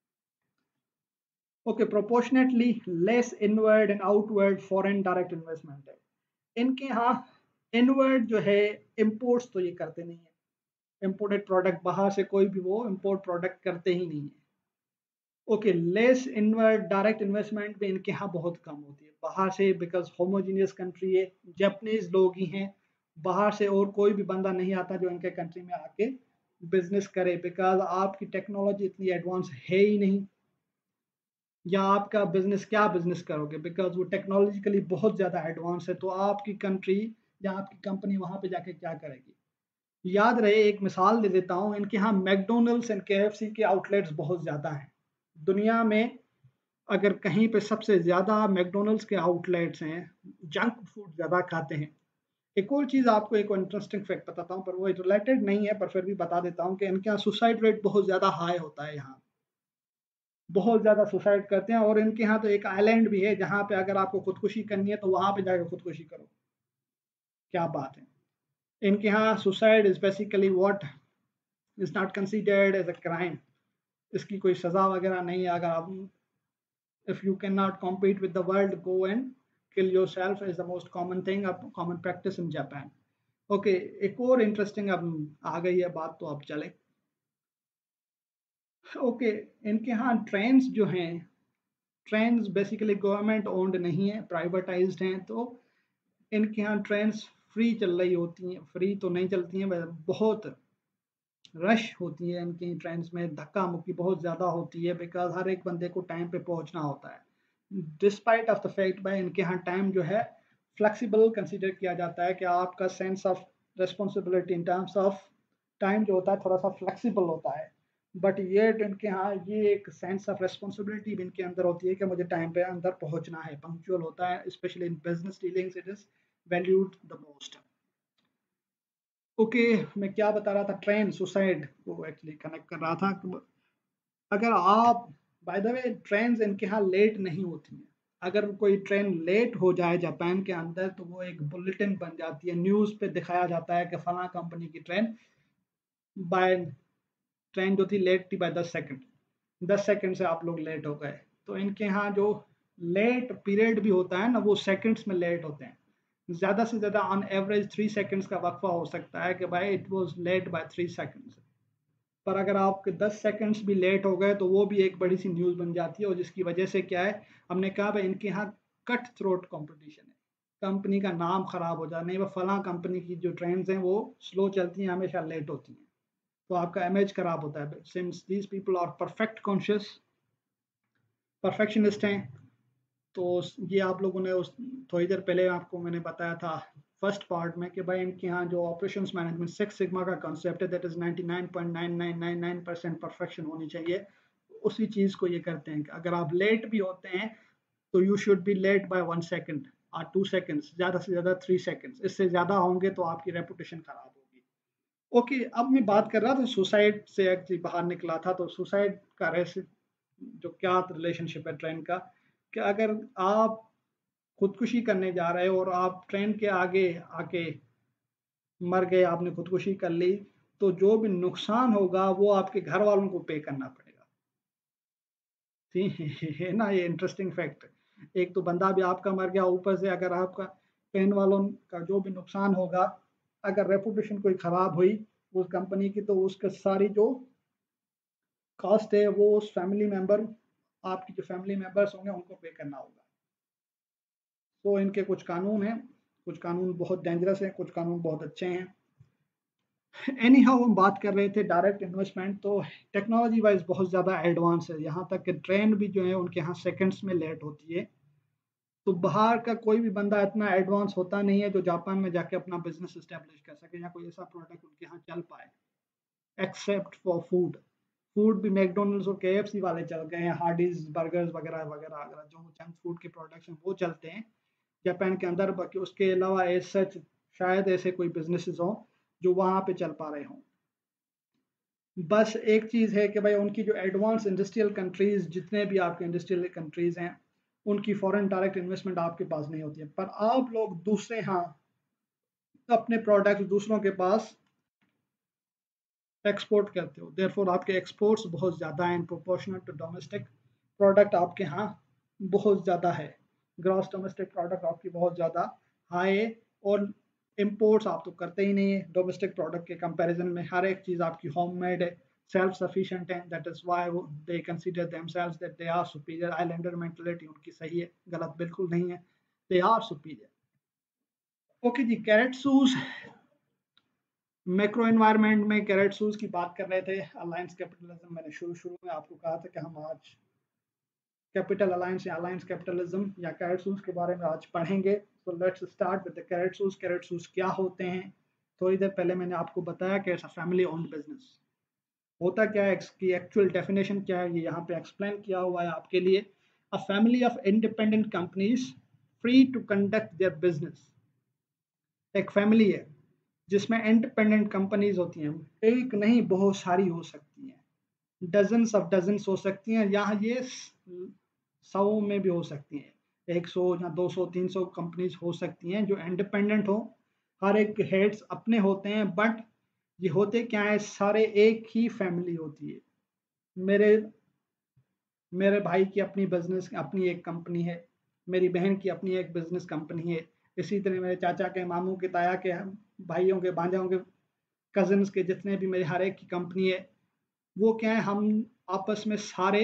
Okay, proportionately less inward and outward foreign direct investment है इनके यहाँ। इनवर्ड जो है, इंपोर्ट्स तो ये करते नहीं है, इंपोर्टेड प्रोडक्ट बाहर से कोई भी वो इंपोर्ट प्रोडक्ट करते ही नहीं है। Okay, less inward direct investment भी इनके यहाँ बहुत कम होती है बाहर से, बिकॉज होमोजीनियस कंट्री है, जापानीज लोग ही हैं। बाहर से और कोई भी बंदा नहीं आता जो इनके कंट्री में आके बिजनेस करे, बिकॉज आपकी टेक्नोलॉजी इतनी एडवांस है ही नहीं। या आपका बिजनेस क्या बिजनेस करोगे, बिकॉज वो टेक्नोलॉजिकली बहुत ज़्यादा एडवांस है, तो आपकी कंट्री या आपकी कंपनी वहाँ पे जाके क्या करेगी। याद रहे, एक मिसाल दे देता हूँ, इनके यहाँ मैकडोनल्ड्स एंड केएफसी के आउटलेट्स बहुत ज़्यादा हैं दुनिया में। अगर कहीं पे सबसे ज़्यादा मैकडोनल्ड्स के आउटलेट्स हैं, जंक फूड ज़्यादा खाते हैं। एक और चीज़ आपको एक इंटरेस्टिंग फैक्ट बताता हूँ, पर वो रिलेटेड नहीं है, पर फिर भी बता देता हूँ कि इनके यहाँ सुसाइड रेट बहुत ज़्यादा हाई होता है। यहाँ बहुत ज़्यादा सुसाइड करते हैं, और इनके यहाँ तो एक आइलैंड भी है जहाँ पे अगर आपको खुदकुशी करनी है तो वहाँ पे जाकर खुदकुशी करो। क्या बात है। इनके यहाँ suicide is basically what is not considered as a crime. इसकी कोई सज़ा वगैरह नहीं है। अगर आप, if you cannot compete with the world, go and kill yourself is the most common thing, a common practice in Japan. Okay, okay, एक और इंटरेस्टिंग अब आ गई है बात, तो अब चले ओके, इनके यहाँ ट्रेन्स जो हैं, ट्रेन्स बेसिकली गवर्नमेंट ओन्ड नहीं है, प्राइवेटाइज्ड हैं, तो इनके यहाँ ट्रेन्स फ्री चल रही होती हैं, फ्री तो नहीं चलती हैं, बहुत रश होती है इनकी ट्रेन्स में, धक्का मुक्की बहुत ज़्यादा होती है, बिकॉज हर एक बंदे को टाइम पे पहुंचना होता है। डिस्पाइट ऑफ द फैक्ट भाई इनके यहाँ टाइम जो है फ्लेक्सिबल कंसीडर किया जाता है, कि आपका sense of responsibility in terms of time जो होता है थोड़ा सा फ्लेक्सिबल होता है। बट ये इनके यहाँ ये एक सेंस ऑफ रिस्पॉन्सिबिलिटी भी इनके अंदर होती है कि मुझे टाइम पे अंदर पहुंचना है, पंक्चुअल होता है, specially in business dealings it is valued the most. Okay, मैं क्या बता रहा था, ट्रेन सुसाइड को एक्चुअली कनेक्ट कर रहा था कि अगर आप, बाय द वे ट्रेन इनके यहाँ लेट नहीं होती हैं, अगर कोई ट्रेन लेट हो जाए जापान के अंदर तो वो एक बुलेटिन बन जाती है, न्यूज़ पे दिखाया जाता है कि फला कंपनी की ट्रेन बाय ट्रेन जो थी लेट थी बाय दस सेकंड, दस सेकंड से आप लोग लेट हो गए। तो इनके यहाँ जो लेट पीरियड भी होता है ना वो सेकंड्स में लेट होते हैं, ज़्यादा से ज़्यादा ऑन एवरेज थ्री सेकंड्स का वक्फा हो सकता है कि भाई it was late by three seconds. पर अगर आपके दस सेकंड्स भी लेट हो गए तो वो भी एक बड़ी सी न्यूज़ बन जाती है, और जिसकी वजह से क्या है, हमने कहा भाई इनके यहाँ कट थ्रोट कंपटीशन है, कंपनी का नाम खराब हो जाए, नहीं वो फला कंपनी की जो ट्रेन हैं वो स्लो चलती हैं, हमेशा लेट होती हैं, तो आपका इमेज खराब होता है। Since these people are perfect conscious, perfectionist हैं, तो ये आप लोगों ने उस थोड़ी देर पहले आपको मैंने बताया था फर्स्ट पार्ट में कि भाई इनके यहाँ जो ऑपरेशंस मैनेजमेंट सिक्स सिग्मा का कॉन्सेप्ट है that is ninety nine point nine nine nine nine percent perfection होनी चाहिए, उसी चीज़ को ये करते हैं कि अगर आप लेट भी होते हैं तो you should be late by one second और टू सेकंड्स, ज़्यादा से ज़्यादा थ्री सेकंड्स, इससे ज़्यादा होंगे तो आपकी रेपुटेशन खराब होगी। ओके, अब मैं बात कर रहा था सुसाइड से एक्चुअली बाहर निकला था, तो सुसाइड का रेस जो क्या रिलेशनशिप है ट्रेन का, कि अगर आप खुदकुशी करने जा रहे हो और आप ट्रेन के आगे आके मर गए, आपने खुदकुशी कर ली, तो जो भी नुकसान होगा वो आपके घर वालों को पे करना पड़ेगा। ठीक है ना, ये इंटरेस्टिंग फैक्ट। एक तो बंदा भी आपका मर गया, ऊपर से अगर आपका ट्रेन वालों का जो भी नुकसान होगा, अगर रेपुटेशन कोई खराब हुई उस कंपनी की, तो उसका सारी जो कॉस्ट है वो उस फैमिली मेंबर, आपकी जो फैमिली मेंबर्स होंगे उनको पे करना होगा। तो इनके कुछ कानून हैं, कुछ कानून बहुत डेंजरस हैं, कुछ कानून बहुत अच्छे हैं। एनी हाउ हम बात कर रहे थे डायरेक्ट इन्वेस्टमेंट, तो टेक्नोलॉजी वाइज बहुत ज़्यादा एडवांस है, यहाँ तक कि ट्रेन भी जो है उनके यहाँ सेकंड्स में लेट होती है। तो बाहर का कोई भी बंदा इतना एडवांस होता नहीं है जो जापान में जाके अपना बिजनेस इस्टेब्लिश कर सके या कोई ऐसा प्रोडक्ट उनके यहाँ चल पाए, एक्सेप्ट फॉर फूड। फूड भी मैकडोनल्ड्स और केएफसी वाले चल गए हैं, हार्डीज बर्गर्स वगैरह वगैरह वगैरह जो जंक फूड के प्रोडक्ट्स हैं वो चलते हैं जापान के अंदर, बाकी उसके अलावा एज सच शायद ऐसे कोई बिजनेसेस हों जो वहाँ पे चल पा रहे हों। बस एक चीज़ है कि भाई उनकी जो एडवांस इंडस्ट्रियल कंट्रीज, जितने भी आपके इंडस्ट्रियल कंट्रीज हैं, उनकी फॉरेन डायरेक्ट इन्वेस्टमेंट आपके पास नहीं होती है, पर आप लोग दूसरे यहाँ अपने प्रोडक्ट दूसरों के पास एक्सपोर्ट करते हो, देयरफॉर आपके एक्सपोर्ट्स बहुत ज़्यादा हैं प्रोपोर्शनल टू डोमेस्टिक प्रोडक्ट, आपके यहाँ बहुत ज़्यादा है, ग्रॉस डोमेस्टिक प्रोडक्ट आपकी बहुत ज़्यादा हाई है, और इम्पोर्ट्स आप तो करते ही नहीं है डोमेस्टिक प्रोडक्ट के कंपैरिजन में, हर एक चीज़ आपकी होममेड है, सेल्फ सफिशिएंट है, that is why they consider themselves that they are superior. Islander mentality उनकी सही है, गलत बिल्कुल नहीं है, they are superior. Okay ji, keiretsu, macro environment में कैरेट शूज की बात कर रहे थे, अलायंस कैपिटलिज्म, मैंने शुरू शुरू में आपको कहा था कि हम आज कैपिटल अलायंस या अलायंस कैपिटलिज्म या कैरेट शूज के बारे में आज पढ़ेंगे। तो let's start with the keiretsu. Keiretsu क्या होते हैं, थोड़ी देर पहले मैंने आपको बताया कि it's a family owned business. होता क्या है, इसकी एक्चुअल डेफिनेशन क्या है, ये यहाँ पे एक्सप्लेन किया हुआ है आपके लिए। A family of independent companies free to conduct their business. एक फैमिली है जिसमें इंडिपेंडेंट कंपनीज होती हैं, एक नहीं बहुत सारी हो सकती हैं, डजन्स ऑफ डजन्स हो सकती हैं, यहाँ ये सौ में भी हो सकती हैं, एक सौ या दो सौ तीन सौ कंपनीज हो सकती हैं जो इंडिपेंडेंट हो, हर एक के हेड्स अपने होते हैं, बट ये होते क्या है, सारे एक ही फैमिली होती है। मेरे मेरे भाई की अपनी बिजनेस अपनी एक कंपनी है, मेरी बहन की अपनी एक बिजनेस कंपनी है, इसी तरह मेरे चाचा के, मामू के, ताया के, भाइयों के, भांजाओं के, कजिन्स के, जितने भी मेरे हर एक की कंपनी है, वो क्या है, हम आपस में सारे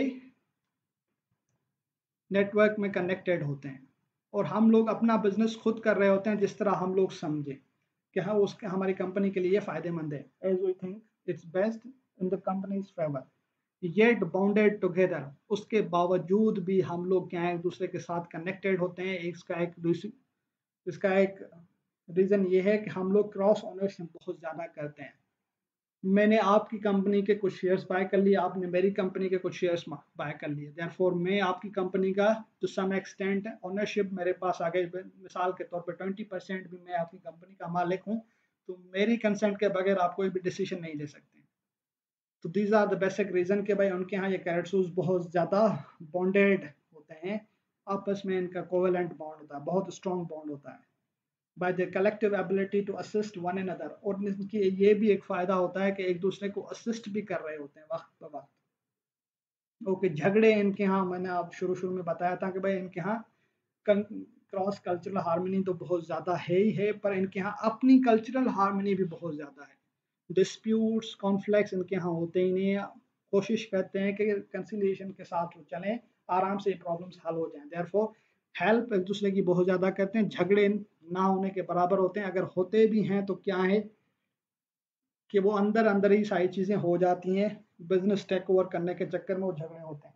नेटवर्क में कनेक्टेड होते हैं और हम लोग अपना बिजनेस खुद कर रहे होते हैं जिस तरह हम लोग समझे कि हाँ उसके हमारी कंपनी के लिए फायदेमंद है, as we think it's best in the companies favour, yet bounded together. उसके बावजूद भी हम लोग क्या है एक दूसरे के साथ कनेक्टेड होते हैं। इसका एक दूसरी इसका एक रीज़न ये है कि हम लोग क्रॉस ओनरशिप बहुत ज़्यादा करते हैं। मैंने आपकी कंपनी के कुछ शेयर्स बाय कर लिए, आपने मेरी कंपनी के कुछ शेयर्स बाय कर लिए, देयरफॉर मैं आपकी कंपनी का टू सम एक्सटेंट ओनरशिप मेरे पास आ गई। मिसाल के तौर पे ट्वेंटी परसेंट भी मैं आपकी कंपनी का मालिक हूँ, तो मेरी कंसेंट के बगैर आप कोई भी डिसीजन नहीं ले सकते। तो these are the basic reason कि भाई उनके यहाँ ये कैरेट शूज बहुत ज़्यादा बॉन्डेड होते हैं, आपस में इनका कोवेलेंट बॉन्ड होता है, बहुत स्ट्रॉन्ग बॉन्ड होता है by the collective ability to assist one another. और इनकी ये भी एक फ़ायदा होता है कि एक दूसरे को असिस्ट भी कर रहे होते हैं वक्त ब वक्त। ओके, झगड़े इनके यहाँ मैंने आप शुरू शुरू में बताया था कि भाई इनके यहाँ क्रॉस कल्चरल हार्मनी तो बहुत ज़्यादा है ही है, पर इनके यहाँ अपनी कल्चरल हार्मनी भी बहुत ज़्यादा है। डिस्प्यूट्स कॉन्फ्लिक्ट्स इनके यहाँ होते ही नहीं है, कोशिश करते हैं कि कंसिलिएशन के साथ वो चलें, आराम से प्रॉब्लम्स हल हो जाएं। देयरफॉर हेल्प एक दूसरे की बहुत ज़्यादा करते हैं, झगड़े ना होने के बराबर होते हैं। अगर होते भी हैं तो क्या है कि वो अंदर अंदर ही सारी चीज़ें हो जाती हैं, बिजनेस टेक ओवर करने के चक्कर में वो झगड़े होते हैं।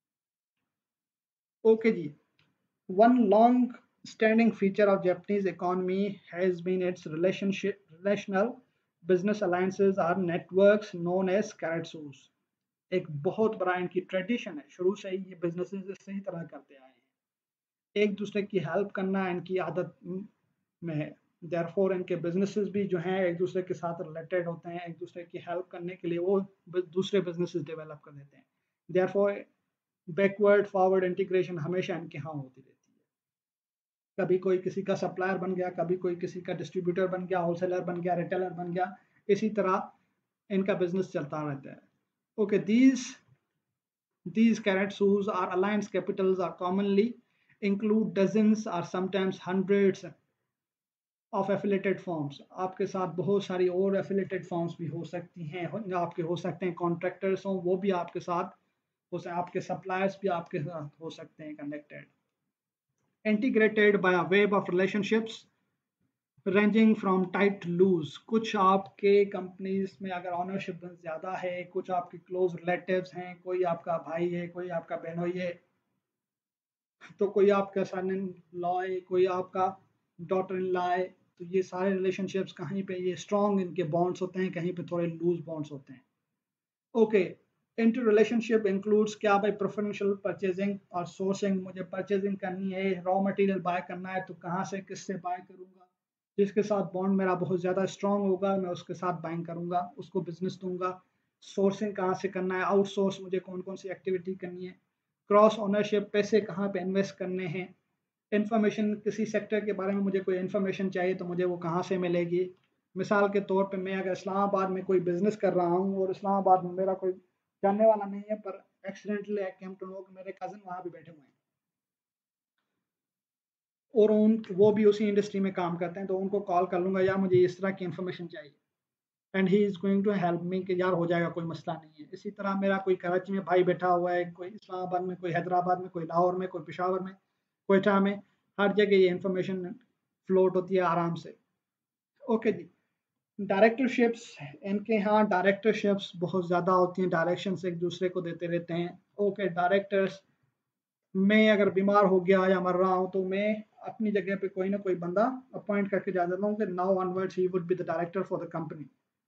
Okay ji, one long-standing feature of Japanese economy has been its relationship, relational business alliances or networks known as karatsus। एक बहुत बड़ा इनकी ट्रेडिशन है, शुरू से ही ये बिजनेसेस इसी तरह करते आए हैं, एक दूसरे की हेल्प करना इनकी आदत में है। देयरफॉर इनके बिजनेसेस भी जो हैं एक दूसरे के साथ रिलेटेड होते हैं, एक दूसरे की हेल्प करने के लिए वो दूसरे बिजनेसेस डेवलप कर देते हैं। देयरफॉर बैकवर्ड फॉरवर्ड इंटीग्रेशन हमेशा इनके यहाँ होती रहती है। कभी कोई किसी का सप्लायर बन गया, कभी कोई किसी का डिस्ट्रीब्यूटर बन गया, होलसेलर बन गया, रिटेलर बन गया, इसी तरह इनका बिजनेस चलता रहता है। Okay, these these karatsus or alliance capitals are commonly include dozens or sometimes hundreds of affiliated firms। आपके साथ बहुत सारी और affiliated firms भी हो सकती हैं, आपके हो सकते हैं कॉन्ट्रैक्टर्स हों, वो भी आपके साथ हो सकते हैं, आपके सप्लायर्स भी आपके साथ हो सकते हैं connected. integrated by a web of relationships ranging from tight loose. कुछ आपके कंपनीज में अगर ऑनरशिप ज़्यादा है, कुछ आपके क्लोज रिलेटिव्स हैं, कोई आपका भाई है, कोई आपका बहनोई है, तो कोई आपका सन इन लॉ है, कोई आपका डॉटर इन लॉ है, तो ये सारे रिलेशनशिप्स कहीं पे ये स्ट्रॉन्ग इनके बॉन्ड्स होते हैं, कहीं पे थोड़े लूज बॉन्ड्स होते हैं। ओके, इंटर रिलेशनशिप इंक्लूड्स क्या भाई, प्रेफरेंशियल परचेजिंग और सोर्सिंग। मुझे परचेजिंग करनी है, रॉ मटेरियल बाय करना है, तो कहाँ से किससे बाय करूँगा, जिसके साथ बॉन्ड मेरा बहुत ज़्यादा स्ट्रॉन्ग होगा मैं उसके साथ बाइंग करूँगा, उसको बिजनेस दूंगा। सोर्सिंग कहाँ से करना है, आउटसोर्स मुझे कौन कौन सी एक्टिविटी करनी है, क्रॉस ओनरशिप पैसे कहाँ पे इन्वेस्ट करने हैं, इन्फॉर्मेशन किसी सेक्टर के बारे में मुझे कोई इन्फॉर्मेशन चाहिए तो मुझे वो कहाँ से मिलेगी। मिसाल के तौर पे मैं अगर इस्लामाबाद में कोई बिजनेस कर रहा हूँ और इस्लामाबाद में मेरा कोई जानने वाला नहीं है, पर accidentally I came to know कि मेरे कज़न वहाँ पे बैठे हुए हैं और उन वो भी उसी इंडस्ट्री में काम करते हैं, तो उनको कॉल कर लूँगा, यार मुझे इस तरह की इन्फॉर्मेशन चाहिए, and he is going to help me कि यार हो जाएगा, कोई मसला नहीं है। इसी तरह मेरा कोई कराची में भाई बैठा हुआ है, कोई इस्लामाबाद में, कोई हैदराबाद में, कोई लाहौर में, कोई पेशावर में, कोयटा में, हर जगह ये इन्फॉर्मेशन फ्लोट होती है आराम से। ओके जी, डायरेक्टरशिप्स इनके यहाँ डायरेक्टरशिप्स बहुत ज़्यादा होती हैं, डायरेक्शंस एक दूसरे को देते रहते हैं। ओके, डायरेक्टर्स, मैं अगर बीमार हो गया या मर रहा हूँ तो मैं अपनी जगह पे कोई ना कोई बंदा अपॉइंट करके जा देता हूँ कि now onwards he would be the director for the company.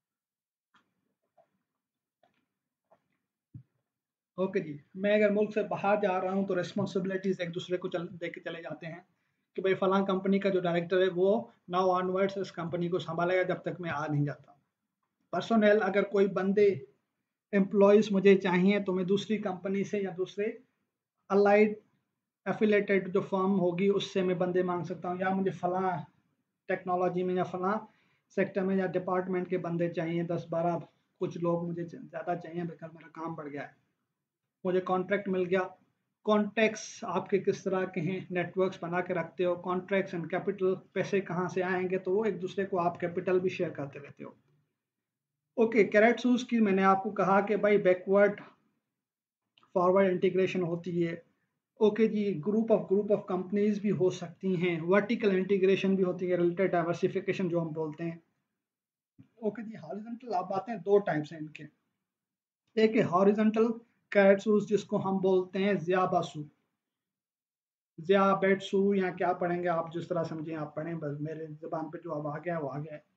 Okay ji, मैं अगर मुल्क से बाहर जा रहा हूँ तो रिस्पॉन्सिबिलिटीज एक दूसरे को चल दे के चले जाते हैं कि भाई फलां कंपनी का जो डायरेक्टर है वो नाउ ऑनवर्ड्स इस कंपनी को संभालेगा जब तक मैं आ नहीं जाता। पर्सोनल, अगर कोई बंदे एम्प्लॉयज़ मुझे चाहिए तो मैं दूसरी कंपनी से या दूसरे अलाइड एफिलेटेड जो फर्म होगी उससे मैं बंदे मांग सकता हूँ, या मुझे फलां टेक्नोलॉजी में या फलां सेक्टर में या डिपार्टमेंट के बंदे चाहिए, दस बारह कुछ लोग मुझे ज़्यादा चाहिए बिकॉज मेरा काम बढ़ गया है, मुझे कॉन्ट्रैक्ट मिल गया। कॉन्टैक्ट्स आपके किस तरह के हैं, नेटवर्क्स बना के रखते हो, कॉन्ट्रैक्ट्स एंड कैपिटल, पैसे कहाँ से आएंगे, तो वो एक दूसरे को आप कैपिटल भी शेयर करते रहते हो। ओके, कैरेट शूज की मैंने आपको कहा कि भाई बैकवर्ड फॉरवर्ड इंटीग्रेशन होती है। Okay ji, group of group of companies भी हो सकती हैं, वर्टिकल इंटीग्रेशन भी होती है, रिलेटेड डाइवर्सिफिकेशन जो हम बोलते हैं। ओके जी, हॉरिजॉन्टल आप आते हैं, दो टाइप्स हैं इनके। एक है हॉरिजॉन्टल कैरेट शूज जिसको हम बोलते हैं ज़ियाबासू, ज़िया बेटसू, या क्या पढ़ेंगे आप, जिस तरह समझें आप पढ़ें, बस मेरे ज़बान पे जो अब आ गया वो आ गया है।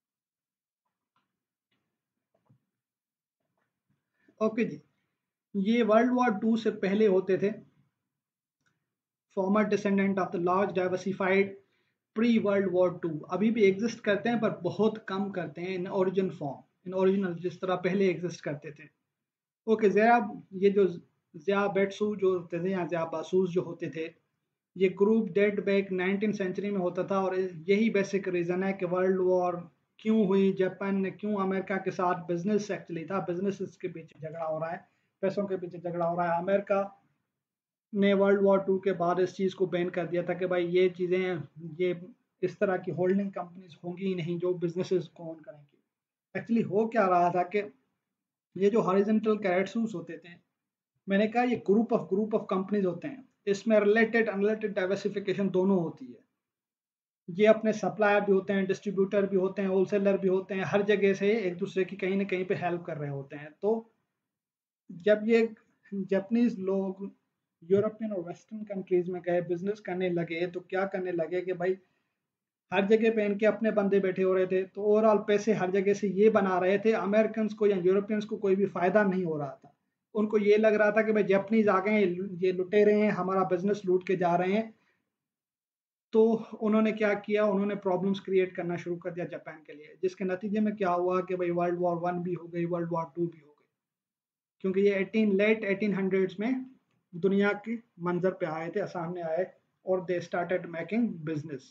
ओके जी, ये वर्ल्ड वॉर टू से पहले होते थे, former descendant of the large diversified pre world war two. अभी भी एग्जिस्ट करते हैं पर बहुत कम करते हैं in origin form, in original जिस तरह पहले एग्जिस्ट करते थे। ओके, ज़िया, ये जो ज़िया बेटसू जो होते थे या ज़िया बासूस जो होते थे, ये group date back nineteen century में होता था, और यही बेसिक रीज़न है कि वर्ल्ड वॉर क्यों हुई, जापान ने क्यों अमेरिका के साथ बिजनेस एक्चुअली था, बिजनेस के पीछे झगड़ा हो रहा है, पैसों के पीछे झगड़ा हो रहा है। अमेरिका ने वर्ल्ड वॉर टू के बाद इस चीज़ को बैन कर दिया था कि भाई ये चीज़ें, ये इस तरह की होल्डिंग कंपनीज होंगी ही नहीं जो बिजनेसेस को ओन करेंगी। एक्चुअली हो क्या रहा था कि ये जो हॉरिजॉन्टल कैरेट्सूस होते थे, मैंने कहा ये group of group of companies होते हैं, इसमें रिलेटेड अनरिलेटेड डाइवर्सिफिकेशन दोनों होती है। ये अपने सप्लायर भी होते हैं, डिस्ट्रीब्यूटर भी होते हैं, होलसेलर भी होते हैं, हर जगह से एक दूसरे की कहीं ना कहीं पे हेल्प कर रहे होते हैं। तो जब ये जापानीज लोग यूरोपियन और वेस्टर्न कंट्रीज में गए बिजनेस करने लगे, तो क्या करने लगे कि भाई हर जगह पे इनके अपने बंदे बैठे हो रहे थे, तो ओवरऑल पैसे हर जगह से ये बना रहे थे, अमेरिकन को या यूरोपियंस को कोई भी फायदा नहीं हो रहा था। उनको ये लग रहा था कि भाई जापानीज आ गए, ये लुटे रहे हैं, हमारा बिजनेस लूट के जा रहे हैं। तो उन्होंने क्या किया, उन्होंने प्रॉब्लम्स क्रिएट करना शुरू कर दिया जापान के लिए, जिसके नतीजे में क्या हुआ कि भाई वर्ल्ड वॉर वन भी हो गई, वर्ल्ड वॉर टू भी हो गई, क्योंकि ये एटीन लेट एटीन हंड्रेड्स में दुनिया के मंजर पे आए थे, सामने आए, और they started making business.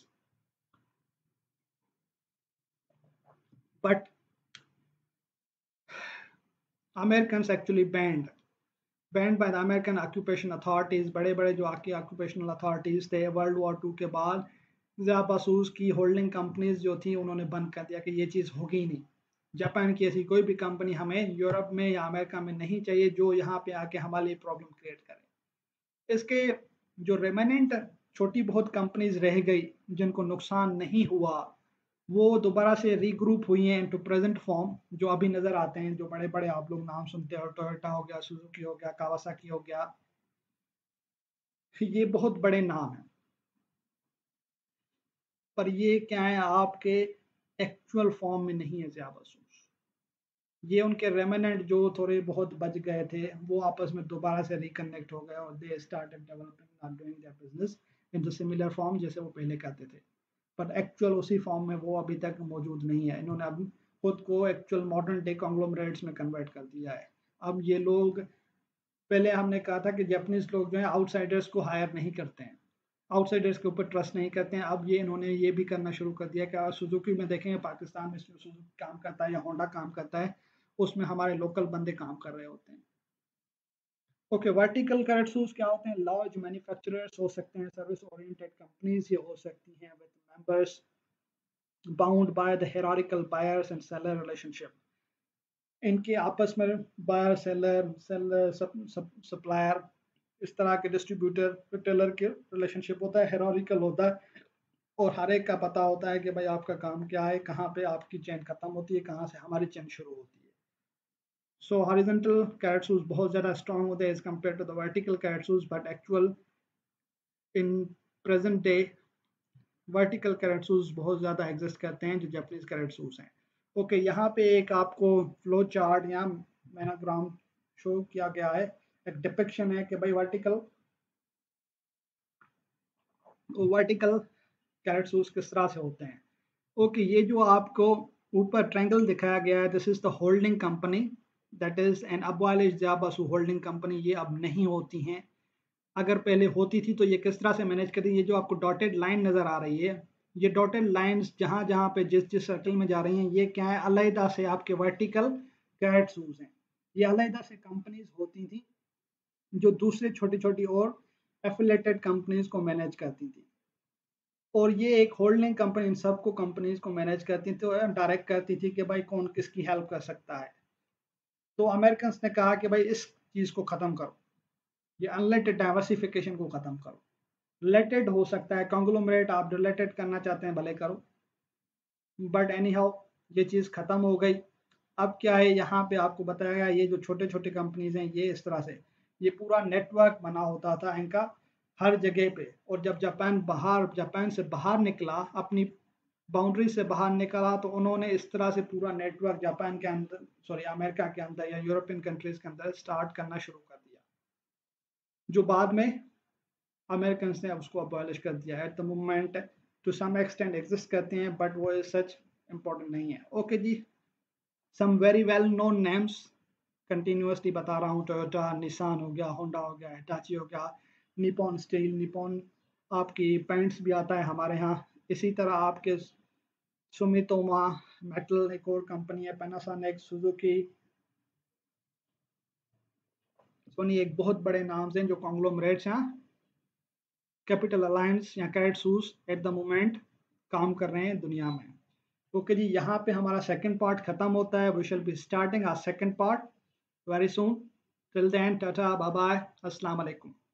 But American actually banned banned by the American occupation authorities, बड़े बड़े जो आपकी ऑक्यूपेशनल अथॉरिटीज थे वर्ल्ड वॉर टू के बाद, जापासूस की होल्डिंग कंपनीज जो थी उन्होंने बंद कर दिया कि ये चीज़ होगी ही नहीं। जापान की ऐसी कोई भी कंपनी हमें यूरोप में या अमेरिका में नहीं चाहिए जो यहाँ पे आके हमारे लिए प्रॉब्लम क्रिएट करे। इसके जो रेमेनेंट छोटी बहुत कंपनीज रह गई जिनको नुकसान नहीं हुआ, वो दोबारा से रीग्रुप हुई हैं इनटू प्रेजेंट फॉर्म, जो अभी नजर आते हैं, जो बड़े बड़े आप लोग नाम सुनते हो, टोयोटा हो गया, सुजुकी हो गया, कावासाकी हो गया, ये बहुत बड़े नाम हैं। पर ये क्या है, आपके एक्चुअल फॉर्म में नहीं है ज़्यादा सूस। ये उनके रेमेनेंट जो थोड़े बहुत बच गए थे, वो आपस में दोबारा से रिकनेक्ट हो गए और they started developing not doing their business in the similar form जैसे वो पहले करते थे। पर एक्चुअल उसी फॉर्म में वो अभी तक मौजूद नहीं है। इन्होंने अब खुद को एक्चुअल मॉडर्न डे कॉन्ग्लोमरेट्स में कन्वर्ट कर दिया है। अब ये लोग, पहले हमने कहा था कि जापानीज लोग जो है आउटसाइडर्स को हायर नहीं करते हैं, आउटसाइडर्स के ऊपर ट्रस्ट नहीं करते हैं। अब ये इन्होंने ये भी करना शुरू कर दिया कि सुजुकी में देखेंगे, पाकिस्तान में सुजुकी काम करता है या होंडा काम करता है, उसमें हमारे लोकल बंदे काम कर रहे होते हैं। ओके, वर्टिकल करेक्टर्स क्या होते हैं, लार्ज मैन्युफैक्चरर्स हो सकते हैं, सर्विस ओरिएंटेड कंपनीज ये हो सकती हैं with members bound by the hierarchical buyers and seller relationship. इनके आपस में बायर सेलर सेलर सप्लायर, इस तरह के डिस्ट्रीब्यूटर रिटेलर के रिलेशनशिप होता है, हेरोरिकल होता है, और हर एक का पता होता है कि भाई आपका काम क्या है, कहाँ पे आपकी चेन खत्म होती है, कहाँ से हमारी चेन शुरू होती है। सो हॉरिजॉन्टल कैरेक्टर्स बहुत ज़्यादा स्ट्रॉन्ग होते हैं as compare to the vertical characters, but actual in present day vertical characters बहुत ज़्यादा एग्जिस्ट करते हैं जो जापानीज कैरेक्टर्स हैं। ओके, यहाँ पे एक आपको फ्लो चार्ट या मैनाग्राम शो किया गया है, एक डिपिक्शन है कि भाई वर्टिकल वर्टिकल कैरेक्टर्स किस तरह से होते हैं। ओके, ये जो आपको ऊपर ट्रायंगल दिखाया गया है, this is the holding company, that is an abolished zaibatsu holding company. ये अब नहीं होती हैं, अगर पहले होती थी तो ये किस तरह से मैनेज करती है। ये जो आपको डॉटेड लाइन नजर आ रही है, ये डॉटेड लाइंस जहां जहां पे जिस जिस सर्कल में जा रही हैं, ये क्या है, अलहदा से आपके वर्टिकल कैरेक्टर्स हैं। ये अलहदा से कंपनीज होती थी जो दूसरे छोटी छोटी और एफिलेटेड कंपनीज को मैनेज करती थी। और ये एक होल्डिंग कंपनी इन सबको कंपनीज को मैनेज करती थी और डायरेक्ट करती थी कि भाई कौन किसकी हेल्प कर सकता है। तो अमेरिकन ने कहा कि भाई इस चीज को खत्म करो, ये अनलिमिटेड डाइवर्सिफिकेशन को खत्म करो। रिलेटेड हो सकता है कॉन्ग्लोमरेट, आप रिलेटेड करना चाहते हैं भले करो, बट एनी हाउ ये चीज़ खत्म हो गई। अब क्या है, यहाँ पे आपको बताया गया ये जो छोटे छोटे कंपनीज हैं ये इस तरह से ये पूरा नेटवर्क बना होता था इनका हर जगह पे। और जब जापान बाहर जापान से बाहर निकला, अपनी बाउंड्री से बाहर निकला, तो उन्होंने इस तरह से पूरा नेटवर्क जापान के अंदर, सॉरी अमेरिका के अंदर या यूरोपियन कंट्रीज के अंदर स्टार्ट करना शुरू कर दिया, जो बाद में अमेरिकन ने उसको अबॉलिश कर दिया। At the moment to some extent exist करते हैं, बट वो सच इम्पोर्टेंट नहीं है। Okay ji, some very well known names continuously बता रहा हूँ। टोयोटा, निसान हो गया, होंडा हो गया, हिटाची हो गया, निपॉन स्टील, निपॉन आपकी पेंट्स भी आता है हमारे यहाँ। इसी तरह आपके सुमितोमा मेटल एक और कंपनी है, पैनासोनिक, सुजुकी, सोनी, एक बहुत बड़े नाम हैं जो कॉन्ग्लोमरेट्स हैं, कैपिटल अलायंस या कैटसूस एट द मोमेंट काम कर रहे हैं दुनिया में। ओके जी, यहाँ पे हमारा सेकंड पार्ट खत्म होता है। We shall be starting our second part very soon. Till then tata, bye bye, अस्सलाम वालेकुम।